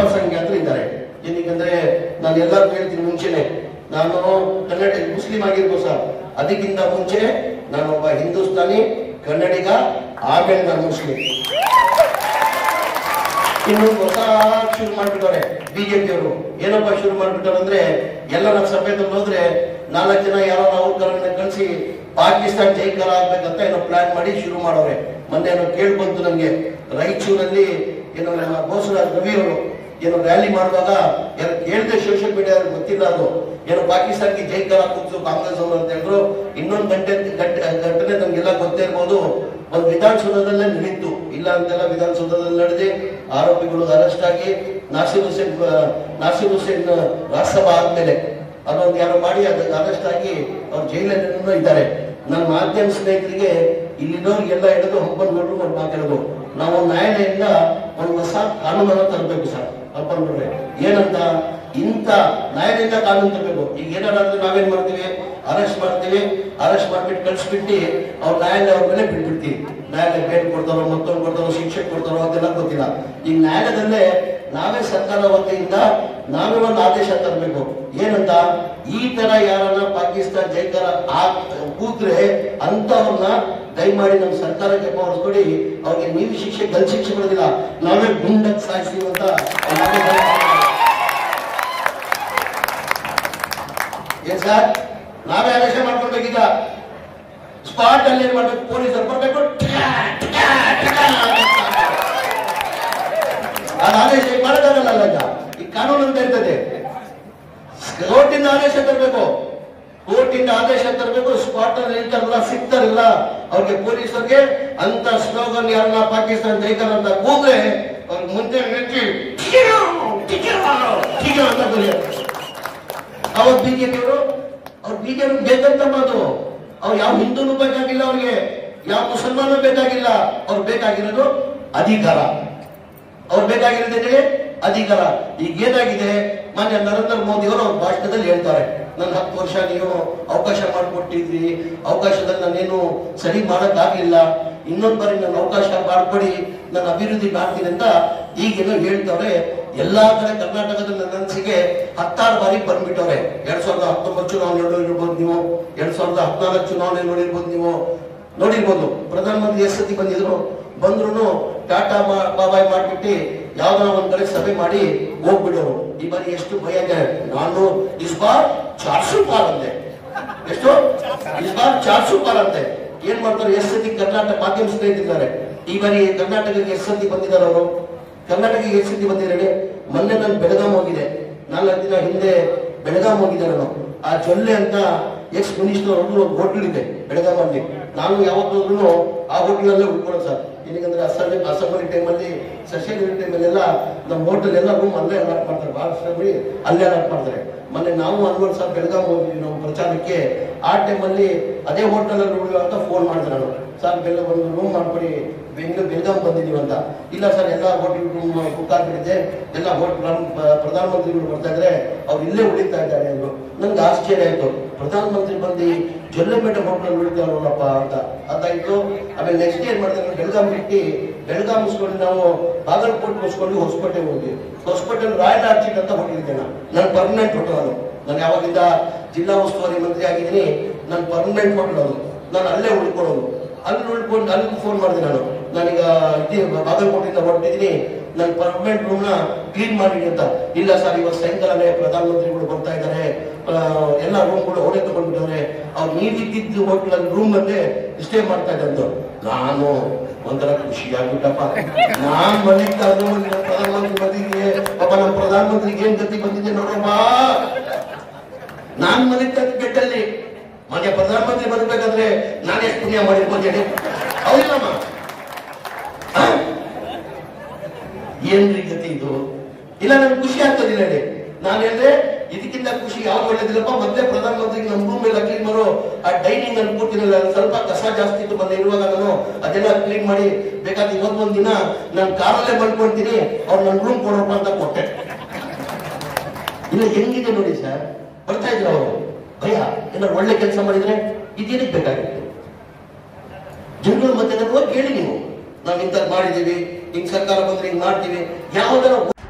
ಅಲ್ಪಸಂಖ್ಯಾತರು ಇದ್ದಾರೆ. ಏನಕ್ಕಂದ್ರೆ ನಾನು ಎಲ್ಲರೂ ಹೇಳ್ತೀನಿ ಮುಂಚೆನೆ, ನಾನು ಕನ್ನಡ ಮುಸ್ಲಿಂ ಆಗಿರ್ಬೋದು ಸರ್, ಅದಕ್ಕಿಂತ ಮುಂಚೆ ನಾನು ಒಬ್ಬ ಹಿಂದೂಸ್ತಾನಿ ಕನ್ನಡಿಗ, ಆಮೇಲೆ ನಾನು ಮುಸ್ಲಿಂ. ಇನ್ನು ಹೊಸ ಶುರು ಮಾಡ್ಬಿಟ್ಟವ್ರೆ ಬಿಜೆಪಿಯವರು. ಏನಪ್ಪ ಶುರು ಮಾಡ್ಬಿಟ್ಟವ್ರು ಅಂದ್ರೆ, ಎಲ್ಲರ ಸಭೆದಲ್ಲಿ ಹೋದ್ರೆ 4 ಜನ ಯಾರೋ ರಾಹುಲ್ ಗಾಂಧಿನ ಕಳಿಸಿ ಪಾಕಿಸ್ತಾನ ಜೈಕಾರ ಆಗ್ಬೇಕಂತ ಏನೋ ಪ್ಲಾನ್ ಮಾಡಿ ಶುರು ಮಾಡೋರೆ. ಮೊನ್ನೆ ಏನೋ ಕೇಳ್ಬಂತು ನಮ್ಗೆ, ರಾಯಚೂರಲ್ಲಿ ಏನೋ ನಮ್ಮ ಬೋಸರಾಜ್ ರವಿ ಅವರು ಏನೋ ರ್ಯಾಲಿ ಮಾಡುವಾಗ ಹೇಳ್ದೆ, ಸೋಷಿಯಲ್ ಮೀಡಿಯಾ ಗೊತ್ತಿಲ್ಲ ಅದು, ಏನೋ ಪಾಕಿಸ್ತಾನಕ್ಕೆ ಜೈಕಾರ ಕೂಗ್ಸು ಕಾಂಗ್ರೆಸ್ ಅವರು ಅಂತ ಹೇಳಿದ್ರು. ಇನ್ನೊಂದು ಘಟನೆ ನಮ್ಗೆಲ್ಲ ಗೊತ್ತೇ ಇರ್ಬೋದು. ಒಂದು ವಿಧಾನಸೌಧದಲ್ಲೇ ನಡೀತು, ಇಲ್ಲ ಅಂತೆಲ್ಲ ವಿಧಾನಸೌಧದಲ್ಲಿ ನಡೆದಿ ಆರೋಪಿಗಳು ಅರೆಸ್ಟ್ ಆಗಿ ನಾಸಿರ್ ಹುಸೇನ್ ರಾಜ್ಯಸಭಾ ಆದ್ಮೇಲೆ ಅದೊಂದು ಯಾರೋ ಮಾಡಿ ಅದಕ್ಕೆ ಅರೆಸ್ಟ್ ಆಗಿ ಅವ್ರು ಜೈಲಲ್ಲಿ ಇದ್ದಾರೆ. ನನ್ನ ಮಾಧ್ಯಮ ಸ್ನೇಹಿತರಿಗೆ ಇಲ್ಲಿನವ್ರಿಗೆಲ್ಲ ಹಿಡಿದು ಹಬ್ಬನ್ ನೋಡ್ರು ಒಂದು ಮಾತಾಡೋದು, ನಾವು ನ್ಯಾಯಾಲಯದಿಂದ ಒಂದು ಹೊಸ ಕಾನೂನನ್ನು ತರಬೇಕು ಸರ್. ಹಬ್ಬನ್ ನೋಡ್ರೆ ಏನಂತ, ಇಂಥ ನ್ಯಾಯಾಲಯದಿಂದ ಕಾನೂನು ತರಬೇಕು. ಈಗ ಏನಾದ್ರು ನಾವೇನ್ ಮಾಡ್ತೀವಿ, ಅರೆಸ್ಟ್ ಮಾಡ್ಬಿಟ್ಟು ಕಳ್ಸಿಬಿಟ್ಟು ಅವ್ರ ನ್ಯಾಯಾಲಯ ಅವ್ರ ಮೇಲೆ ಬಿಟ್ಬಿಡ್ತೀವಿ. ನ್ಯಾಯಾಲಯ ಬೇಲ್ ಕೊಡ್ತಾರೋ, ಮತ್ತೊಂದು ಕೊಡ್ತಾರೋ, ಶಿಕ್ಷೆ ಕೊಡ್ತಾರೋ ಅದೆಲ್ಲ ಗೊತ್ತಿಲ್ಲ. ಈಗ ನ್ಯಾಯಾಲಯದಲ್ಲೇ ನಾವೇ ಸರ್ಕಾರ ವತಿಯಿಂದ ನಾವೇ ಒಂದು ಆದೇಶ ತರಬೇಕು. ಏನಂತ, ಈ ತರ ಯಾರನ್ನ ಪಾಕಿಸ್ತಾನ ಜೈಕಾರ ಕೂತ್ರೆ ಅಂತವ್ರನ್ನ ದಯಮಾಡಿ ನಮ್ಮ ಸರ್ಕಾರಕ್ಕೆ ಪವರ್ ಕೊಡಿ, ಅವ್ರಿಗೆ ನೀವು ಶಿಕ್ಷೆ ಗಲ್ ಶಿಕ್ಷೆ ಕೊಡೋದಿಲ್ಲ, ನಾವೇ ಗುಂಡಕ್ ಸಾಯಿಸ್ತೀವಿ ಅಂತ ಏನ್ ಸರ್, ನಾವೇ ಆದೇಶ ಮಾಡ್ಕೊಳ್ಬೇಕೀಗ. ಸ್ಪಾಟ್ ಅಲ್ಲಿ ಏನ್ ಮಾಡ್ಬೇಕು, ಪೊಲೀಸರು ಬರ್ಬೇಕು, ಅದು ಆದೇಶ ಮಾಡೋಕ್ಕಾಗಲ್ಲ. ಈ ಕಾನೂನು ಅಂತ ಇರ್ತದೆ, ಕೋರ್ಟಿಂದ ಆದೇಶ ತರಬೇಕು, ಸ್ಪಾಟ್ ಅಲ್ಲಿ ನಿಲ್ತಾರಲ್ಲ, ಸಿಗ್ತಾರಲ್ಲ ಅವ್ರಿಗೆ, ಪೊಲೀಸರಿಗೆ ಅಂತ ಸ್ಲೋಗನ್ ಯಾರನ್ನ ಪಾಕಿಸ್ತಾನ ಜೈಕಾರ ಅಂತ ಕೂಗ್ರೆ ಅವ್ರ ಮುಂದೆ ನಿಂತು ಅಂತ ಬರೆಯೋದು. ಅವ್ರ ಬಿಜೆಪಿಯವರು ಬೇಕಂತ ಮಾತು. ಅವ್ರು ಯಾವ ಹಿಂದೂನು ಬೇಕಾಗಿಲ್ಲ, ಅವ್ರಿಗೆ ಯಾವ ಮುಸಲ್ಮಾನು ಬೇಕಾಗಿಲ್ಲ, ಅವ್ರು ಬೇಕಾಗಿರೋದು ಅಧಿಕಾರ. ಅವ್ರು ಬೇಕಾಗಿರೋದೇ ಅಧಿಕಾರ. ಈಗ ಏನಾಗಿದೆ, ಮಾನ್ಯ ನರೇಂದ್ರ ಮೋದಿ ಅವರು ಅವ್ರ ಭಾಷಣದಲ್ಲಿ ಹೇಳ್ತಾರೆ, ನನ್ನ 10 ವರ್ಷ ನೀವು ಅವಕಾಶ ಮಾಡಿಕೊಟ್ಟಿದ್ರಿ, ಅವಕಾಶದಲ್ಲಿ ನಾನೇನು ಸರಿ ಮಾಡಕ್ಕಾಗಿಲ್ಲ, ಇನ್ನೊಂದ್ ಬಾರಿ ನನ್ನ ಅವಕಾಶ ಮಾಡ್ಕೊಡಿ, ನನ್ನ ಅಭಿವೃದ್ಧಿ ಮಾಡ್ತೀನಿ ಅಂತ ಈಗೇನೋ ಹೇಳ್ತವ್ರೆ. ಎಲ್ಲಾ ಕಡೆ ಕರ್ನಾಟಕದ ನನ್ನ ಅನಿಸಿಕೆ 16 ಬಾರಿ ಬಂದ್ಬಿಟ್ಟವ್ರೆ. 2019 ಚುನಾವಣೆ ನೋಡಿರ್ಬೋದು ನೀವು, 2014 ಚುನಾವಣೆ ನೋಡಿರ್ಬೋದು. ಪ್ರಧಾನಮಂತ್ರಿ ಎಷ್ಟು ಸತಿ ಬಂದ್ರು ಟಾಟಾ ಬಾಬಾಯ್ ಮಾಡ್ಬಿಟ್ಟು ಯಾವ್ದಾರ ಒಂದ್ ಕಡೆ ಸಭೆ ಮಾಡಿ ಹೋಗ್ಬಿಡೋರು. ಈ ಬಾರಿ ಎಷ್ಟು ಭಯ ಇದೆ, ನಾನು ಇಸ್ ಬಾರ್ 400 ಪಾರ್ ಅಂತೆ. ಎಷ್ಟು ಇಸ್ ಬಾರ್ 400 ಪಾರ್ ಅಂತೆ. ಏನ್ ಮಾಡ್ತಾರೆ, ಎಷ್ಟು ಸತಿ ಕರ್ನಾಟಕ ಮಾಧ್ಯಮ ಸ್ನೇಹಿತರಿದ್ದಾರೆ, ಈ ಬಾರಿ ಕರ್ನಾಟಕಕ್ಕೆ ಎಷ್ಟು ಸತಿ ಬಂದಿದ್ದಾರೆ ಅವರು, ಕರ್ನಾಟಕಕ್ಕೆ ಎಷ್ಟು ಸತಿ ಬಂದಿದ್ದಾರೆ. ಮೊನ್ನೆ ನಾನು ಬೆಳಗಾಂ ಹೋಗಿದೆ, 4 ದಿನ ಹಿಂದೆ ಬೆಳಗಾಂ ಹೋಗಿದ್ದೆ ನಾನು. ಆ ಜೊಲ್ಲೆ ಅಂತ ಎಕ್ಸ್ ಮಿನಿಸ್ಟರ್ ಅವ್ರದ್ದು ಒಂದು ಹೋಟೆಲ್ ಇದೆ ಬೆಳಗಾಮಲ್ಲಿ. ನಾನು ಯಾವತ್ತೂ ಆ ಹೋಟೆಲಲ್ಲೇ ಉಳ್ಕೊಳ್ಳೋದು ಸರ್. ಏನಂದ್ರೆ ಅಸೆಂಬ್ಲಿ ಟೈಮಲ್ಲಿ, ಸೆಷನ್ ಟೈಮಲ್ಲೆಲ್ಲ ನಮ್ಮ ಹೋಟೆಲ್ ಎಲ್ಲ ರೂಮ್ ಅಲ್ಲೇ ಅಲಾಟ್ ಮಾಡ್ತಾರೆ, ಮಹಾರಾಷ್ಟ್ರದಲ್ಲಿ ಅಲ್ಲೇ ಅಲಾಟ್ ಮಾಡ್ತಾರೆ. ಮೊನ್ನೆ ನಾವು ಅನ್ವರ್ ಸರ್ ಬೆಳಗಾಂ ಹೋಗಿದ್ವಿ ನಾವು ಪ್ರಚಾರಕ್ಕೆ. ಆ ಟೈಮಲ್ಲಿ ಅದೇ ಹೋಟೆಲಲ್ಲಿ ಉಳಿಯುವಂತ ಫೋನ್ ಮಾಡಿದ್ರು ನಾನು, ಸರ್ ಒಂದು ರೂಮ್ ಮಾಡ್ಕೊಡಿ, ಬೆಳಗಾಂ ಬಂದಿದೀವಿ ಅಂತ. ಇಲ್ಲ ಸರ್, ಎಲ್ಲ ಹೋಟೆಲ್ ರೂಮ್ ಬುಕ್ ಆಗ್ಬಿಟ್ಟಿದೆ, ಎಲ್ಲ ಪ್ರಧಾನಮಂತ್ರಿಗಳು ಬರ್ತಾ ಇದ್ರೆ ಅವ್ರು ಇಲ್ಲೇ ಉಳಿತಾ ಇದ್ದಾರೆ ಅಂದ್ರು. ನಂಗೆ ಆಶ್ಚರ್ಯ ಆಯ್ತು, ಪ್ರಧಾನಮಂತ್ರಿ ಬಂದು ಜೊಲ್ಲೆಪೇಟೆ ಹೋಟೆಲ್ ಉಳಿತಾರಲ್ಲಪ್ಪ ಅಂತ ಅದಾಯ್ತು. ಆಮೇಲೆ ನೆಕ್ಸ್ಟ್ ಏನ್ ಮಾಡಿದ್ರೆ, ಬೆಳಗಾಂ ಬಿಟ್ಟು ಬೆಳಗಾಂ ಮುಗಿಸ್ಕೊಂಡು ನಾವು ಬಾಗಲಕೋಟೆ ಮುಗಿಸ್ಕೊಂಡು ಹೊಸಕೋಟೆ ಹೋಗಿ, ಹೊಸಕೋಟೆ ರಾಯಲ್ ಆರ್ಚಿಡ್ ಅಂತ ಹೋಟೆಲ್ ನಾನು ಪರ್ಮನೆಂಟ್ ಹೋಟೆಲ್. ನಾನು ಯಾವಾಗಿಂದ ಜಿಲ್ಲಾ ಉಸ್ತುವಾರಿ ಮಂತ್ರಿ ಆಗಿದ್ದೀನಿ, ನನ್ನ ಪರ್ಮನೆಂಟ್ ಹೋಟೆಲ್ ನಾನು ಅಲ್ಲೇ ಉಳ್ಕೊಳ್ಳೋದು. ಅಲ್ಲಿ ಉಳ್ಕೊಂಡು ಅಲ್ಲಿ ಫೋನ್ ಮಾಡಿದೆ ನಾನೀಗ ಬಾಗಲಕೋಟೆಯಿಂದ ಹೊರಟಿದ್ದೀನಿ, ನನ್ನ ಪರ್ಮನೆಂಟ್ ರೂಮ್ ನ ಕ್ಲೀನ್ ಮಾಡಿ ಅಂತ. ಇಲ್ಲ ಸರ್, ಇವತ್ತು ಸಾಯಂಕಾಲನೇ ಪ್ರಧಾನಮಂತ್ರಿಗಳು ಬರ್ತಾ ಇದ್ದಾರೆ, ಎಲ್ಲ ರೂಮ್ಗಳು ಅವರೇ ತಗೊಂಡ್ಬಿಟ್ಟವ್ರೆ, ಅವ್ರು ನೀವಿದ್ದಿದ್ದು ಹೋಟ್ಲಲ್ಲಿ ರೂಮ್ ಅಲ್ಲೇ ಸ್ಟೇ ಮಾಡ್ತಾ ಇದ್ದಂತ. ನಾನು ಒಂಥರ ಖುಷಿ ಆಗ್ಬಿಟ್ಟಪ್ಪ, ನಾನ್ ಮನೆಗೆ ಪ್ರಧಾನಮಂತ್ರಿ ಬಂದಿದ್ದೀನಿ, ಪಾಪ ನಮ್ಮ ಪ್ರಧಾನಮಂತ್ರಿಗೆ ಏನ್ ಗತಿ ಬಂದಿದೆ ನೋಡಮ್ಮ. ನಾನ್ ಮನೆಗೆ ಬೆಟ್ಟಲ್ಲಿ ಮನೆ ಪ್ರಧಾನಮಂತ್ರಿ ಬರಬೇಕಾದ್ರೆ ನಾನೇ ಪುಣ್ಯ ಮಾಡಿರ್ಬೋದು ಹೇಳಿ, ಹೌದಿಲ್ಲಮ್ಮ? ಏನ್ರಿ ಗತಿ ಇದು? ಇಲ್ಲ, ನನ್ಗೆ ಖುಷಿ ಆಗ್ತದಿಲ್ಲ ಹೇಳಿ. ನಾನು ಹೇಳಿದ್ರೆ ಇದಕ್ಕಿಂತ ಖುಷಿ ಯಾವ್ದು ಒಳ್ಳೇದಿಲ್ಲಪ್ಪ. ಮತ್ತೆ ಪ್ರಧಾನಮಂತ್ರಿಗೆ ನಮ್ಮ ರೂಮ್ ಎಲ್ಲ ಕ್ಲೀನ್ ಮಾಡೋ ಆ ಡೈನಿಂಗ್ ಅಲ್ಲಿ ಕೂತಿರಲಿಲ್ಲ, ಸ್ವಲ್ಪ ಕಸ ಜಾಸ್ತಿ ಇತ್ತು ಬಂದ ಇರುವಾಗ, ನಾನು ಅದೆಲ್ಲ ಕ್ಲೀನ್ ಮಾಡಿ ಬೇಕಾದ್ರೆ ಇವತ್ತೊಂದ್ ದಿನ ನಾನು ಕಾರಲ್ಲೇ ಬಂದ್ಕೊಳ್ತೀನಿ, ಅವ್ರು ನನ್ನ ರೂಮ್ ಕೊಡೋಪ್ಪ ಅಂತ ಕೊಟ್ಟೆ. ಇಲ್ಲ, ಹೆಂಗಿದೆ ನೋಡಿ ಸರ್, ಬರ್ತಾ ಇದ್ರು ಅವರು. ಭಯ, ಏನಾದ್ರು ಒಳ್ಳೆ ಕೆಲಸ ಮಾಡಿದ್ರೆ ಇದೇನಕ್ಕೆ ಬೇಕಾಗಿತ್ತು? ಜನಗಳು ಮತ್ತೆ ಹೋಗಿ ಕೇಳಿ ನೀವು, ನಾವು ಇಂಥದ್ದು ಮಾಡಿದೀವಿ, ಹಿಂಗ್ ಸರ್ಕಾರ ಬಂದ್ರೆ ಹಿಂಗ್ ಮಾಡ್ತೀವಿ, ಯಾವ್ದಾರ